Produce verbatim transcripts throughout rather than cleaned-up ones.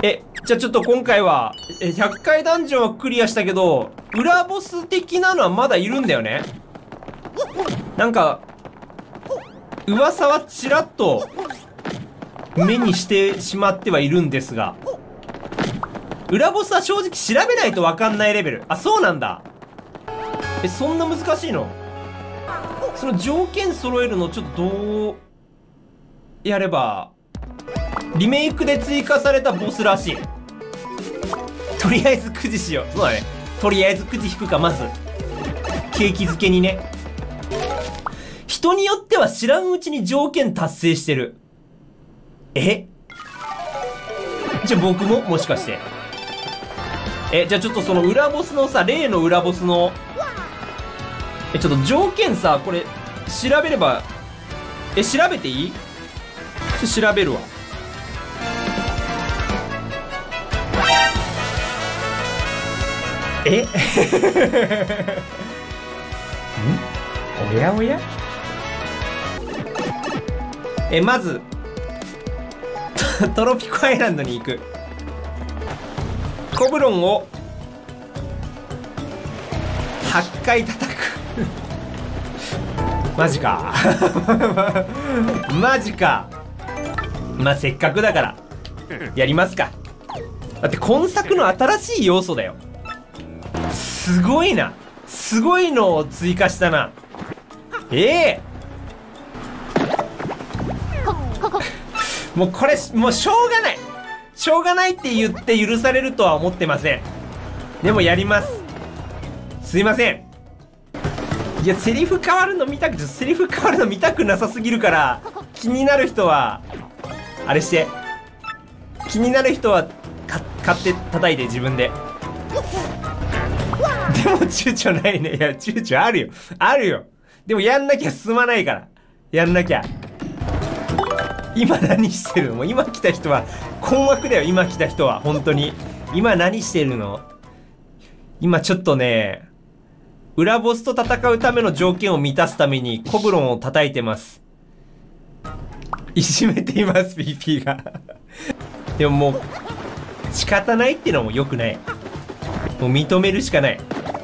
え、じゃあちょっと今回は、え、ひゃっかいダンジョンはクリアしたけど、裏ボス的なのはまだいるんだよね。なんか、噂はちらっと、目にしてしまってはいるんですが、裏ボスは正直調べないとわかんないレベル。あ、そうなんだ。え、そんな難しいの？その条件揃えるのちょっとどう、やれば、リメイクで追加されたボスらしい。とりあえずくじしよう。そうだね。とりあえずくじ引くか、まず。景気づけにね。人によっては知らんうちに条件達成してる。え？じゃあ僕ももしかして。え、じゃあちょっとその裏ボスのさ、例の裏ボスの、え、ちょっと条件さ、これ、調べれば、え、調べていい？ちょっと調べるわ。えんおやおやえ、まず、トロピコアイランドに行く。コブロンを、はちかい叩く。マジか。マジか。まあ、せっかくだから、やりますか。だって今作の新しい要素だよ。すごいな。すごいのを追加したな。ええー、もうこれ、もうしょうがない。しょうがないって言って許されるとは思ってません。でもやります。すいません。いや、セリフ変わるの見たく、セリフ変わるの見たくなさすぎるから、気になる人は、あれして。気になる人は、か、買って叩いて自分で。でも躊躇ないね。いや、躊躇あるよ。あるよ。でもやんなきゃ進まないから。やんなきゃ。今何してるの？もう今来た人は困惑だよ。今来た人は。本当に。今何してるの？今ちょっとね、裏ボスと戦うための条件を満たすためにコブロンを叩いてます。いじめています、ピーピー が。でももう、仕方ないってのも良くない。もう認めるしかない。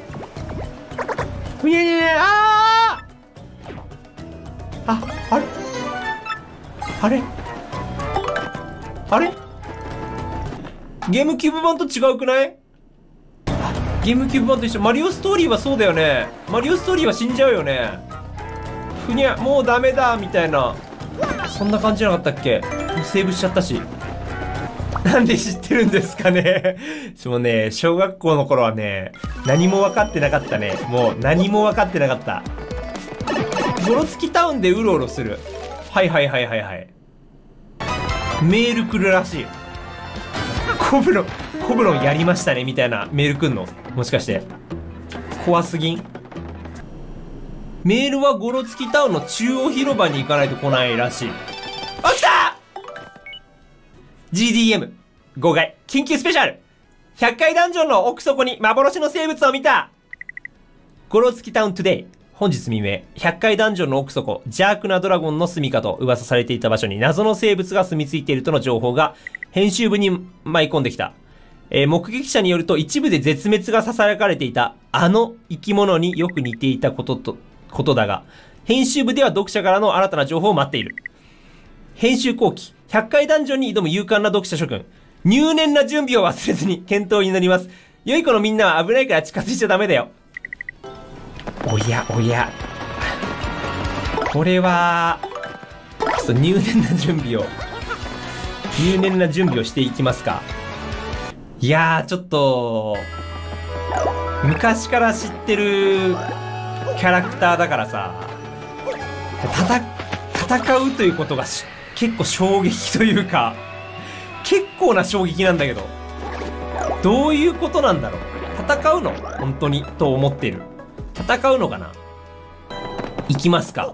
いやいやいや、あーあ、あれあれあれゲームキューブ版と違うくない？ゲームキューブ版と一緒。マリオストーリーはそうだよね。マリオストーリーは死んじゃうよね。ふにゃ、もうダメだ、みたいな。そんな感じじゃなかったっけ？セーブしちゃったし。なんで知ってるんですかね。もうね、小学校の頃はね、何も分かってなかったね。もう何も分かってなかった。ゴロつきタウンでうろうろする。はいはいはいはいはい。メール来るらしい。コブロン、コブロンやりましたねみたいなメール来んの？もしかして。怖すぎん？メールはゴロつきタウンの中央広場に行かないと来ないらしい。あ、来た！ ジーディーエム 号外緊急スペシャルひゃっかいダンジョンの奥底に幻の生物を見た。ゴロつきタウントゥデイ。本日未明、ひゃっかいダンジョンの奥底、邪悪なドラゴンの住処と噂されていた場所に謎の生物が住み着いているとの情報が編集部に舞い込んできた。えー、目撃者によると一部で絶滅が囁かれていたあの生き物によく似ていたことと、ことだが、編集部では読者からの新たな情報を待っている。編集後期、ひゃっかいダンジョンに挑む勇敢な読者諸君。入念な準備を忘れずに検討を祈ります。良い子のみんなは危ないから近づいちゃダメだよ。おやおや。これは、ちょっと入念な準備を、入念な準備をしていきますか。いやー、ちょっと、昔から知ってるキャラクターだからさ、たた、戦うということがし結構衝撃というか、結構な衝撃なんだけど、どういうことなんだろう。戦うの？本当にと思ってる。戦うのかな？行きますか。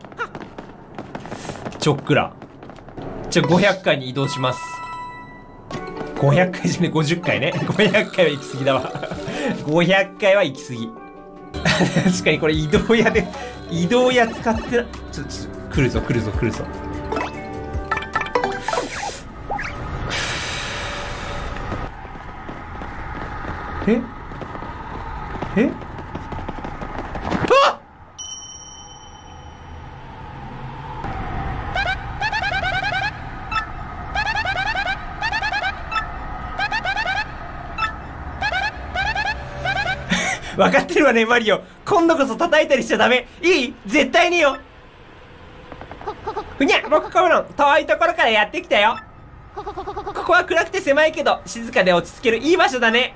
ちょっくら。じゃあごひゃっかいに移動します。ごひゃっかいじゃね、ごじゅっかいね。ごひゃっかいは行き過ぎだわ。ごひゃっかいは行き過ぎ。確かにこれ移動屋で、移動屋使ってな、ちょ、ちょ、来るぞ来るぞ来るぞ。 ええあっ分かってるわね、マリオ。今度こそ叩いたりしちゃダメ。いい？絶対によ。ふにゃ、僕コブロン、遠いところからやってきたよ。ここは暗くて狭いけど、静かで落ち着けるいい場所だね。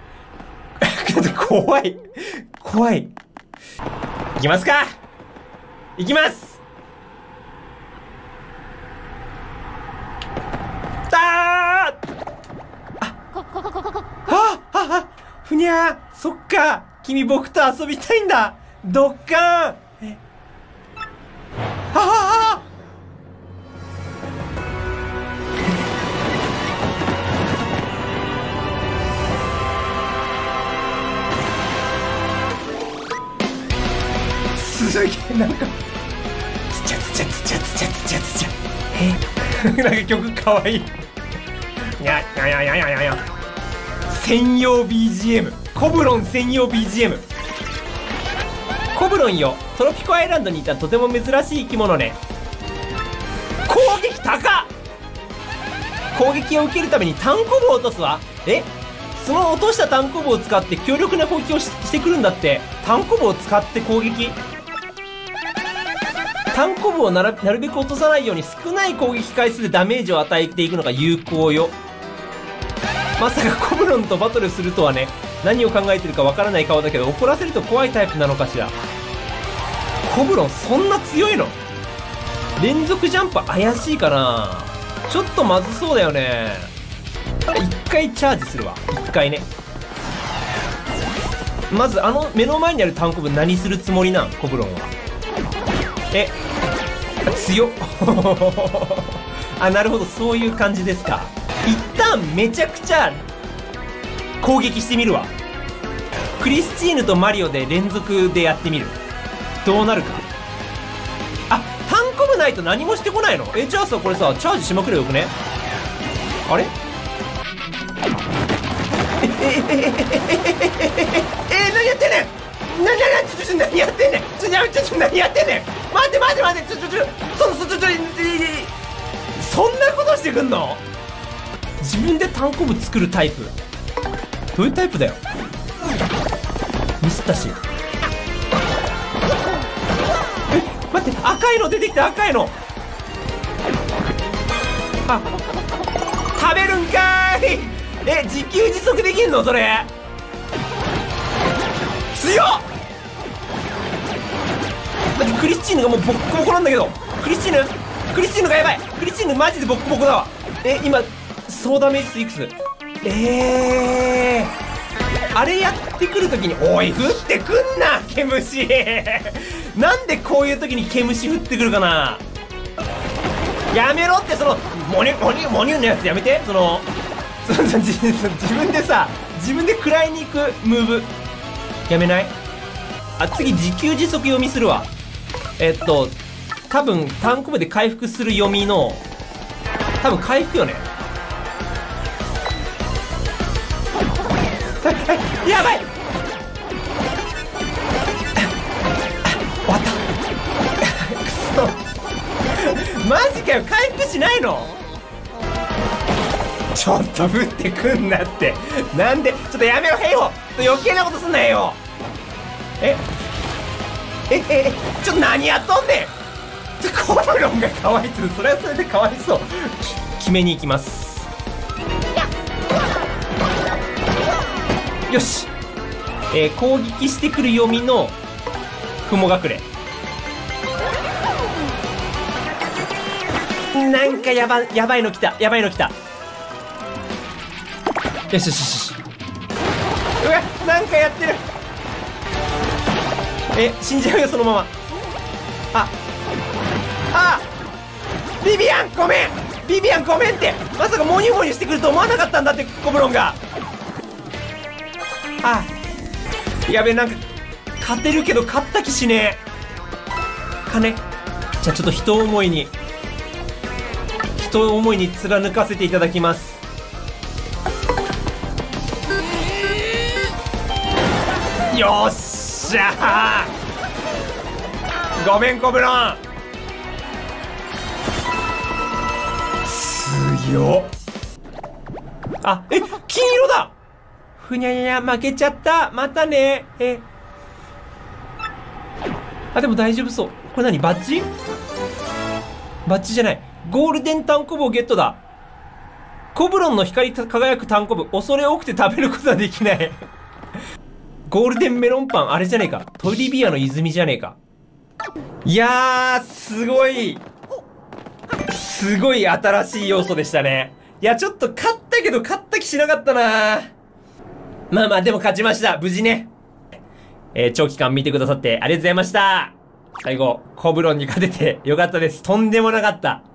怖い。怖い。行きますか。行きます。たーあああふにゃー、そっか。君僕と遊びたいんだ。ドッカーン。えああすげえ、なんかつちゃつちゃつちゃつちゃつちゃつちゃえなんか曲かわいい。ややややややや専用 ビージーエム、 コブロン専用 ビージーエム。 コブロンよ、トロピコアイランドにいたとても珍しい生き物ね。攻撃高っ。攻撃を受けるために単コブを落とすわ。えその落とした単コブを使って強力な攻撃を し, してくるんだって。単コブを使って攻撃。単コブをな る, なるべく落とさないように少ない攻撃回数でダメージを与えていくのが有効よ。まさかコブロンとバトルするとはね。何を考えてるかわからない顔だけど、怒らせると怖いタイプなのかしら。コブロンそんな強いの？連続ジャンプ怪しいかな。ちょっとまずそうだよね。一回チャージするわ。一回ね。まずあの目の前にある単コブ何するつもりなん？コブロンは。え強っあ、なるほど、そういう感じですか。一旦めちゃくちゃ攻撃してみるわ。クリスチーヌとマリオで連続でやってみる。どうなるか。あ、単コブないと何もしてこないの？え、じゃあさ、これさ、チャージしまくればよくね？あれ？え、え、え、え、え、え、え、え、え、え、何やってんねん！な、な、な、ちょ、ちょ、何やってんねん！ちょ、やめ、ちょ、ちょ、何やってんねん！待って待って待って、ちょ、ちょ、ちょ、そ、そ、ちょ、ちょ、そんなことしてくんの？自分で単コブ作るタイプ。どういうタイプだよ。ミスったし。え、待って、赤いの出てきた、赤いの。あ、食べるんかーい。え、自給自足できんのそれ？強っ。だってクリスチーヌがもうボッコボコなんだけど。クリスチーヌクリスチーヌがやばい。クリスチーヌマジでボッコボコだわ。え、今総ダメージ数いくつ？えー、あれやってくるときに、おい、降ってくんな、毛虫なんでこういうときに毛虫降ってくるかな。やめろって、そのモニュモニュモニュのやつやめて。そのその自分でさ、自分で食らいに行くムーブやめない？あ、次自給自足読みするわ。えっと多分単コブで回復する読みの、多分回復よね。やばい終わったくそマジかよ、回復しないの？ちょっと降ってくんなって。なんで、ちょっとやめろヘイホ。余計なことすんなヘイホ。ええええちょっと何やっとんねん。コブロンがかわいそう。それはそれでかわいそう。決めに行きます。よし、えー、攻撃してくる読みの雲隠れ。なんかやばやばいの来た、やばいの来た。よしよしよし。うわ、なんかやってる。え、死んじゃうよそのまま。ああ、ビビアンごめん、ビビアンごめんって。まさかモニュモニュしてくると思わなかったんだって、コブロンが。あ、やべえ、なんか勝てるけど勝った気しねえ。金、じゃあちょっと人思いに人思いに貫かせていただきます。 よっしゃー、ごめんコブロン。強っ。あ、え、金色だ。ふにゃにゃにゃ、負けちゃった。またね。え。あ、でも大丈夫そう。これ何、バッジ？バッジじゃない。ゴールデンタンコブをゲットだ。コブロンの光り輝くタンコブ。恐れ多くて食べることはできない。ゴールデンメロンパン、あれじゃねえか。トリビアの泉じゃねえか。いやー、すごい。すごい新しい要素でしたね。いや、ちょっと勝ったけど、勝った気しなかったな。まあまあ、でも勝ちました。無事ね。えー、長期間見てくださってありがとうございました。最後、コブロンに勝ててよかったです。とんでもなかった。